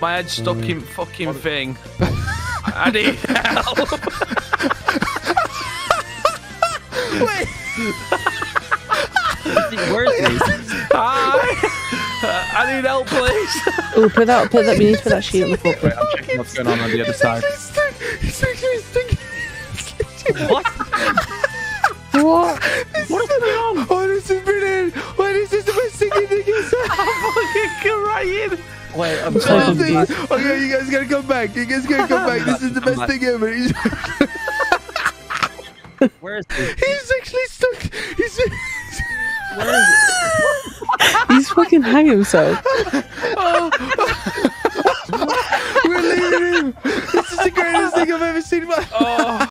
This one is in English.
My head's stuck in fucking thing. I need help. Wait. Where's he? Hi. I need help, please. Oh, put that. We need to put that sheet on the floor. Wait, I'm checking what's going on the other side. What? What? What is going on? Oh, this is brilliant. Wait, this is the best thing you think is I'm fucking crying. Wait, I'm so sorry. confused. Okay, you guys gotta come back. You guys gotta come back. This is the best thing ever. Where is he? He's actually stuck. Where is he? He's fucking hanging himself. We're leaving him. This is the greatest thing I've ever seen in my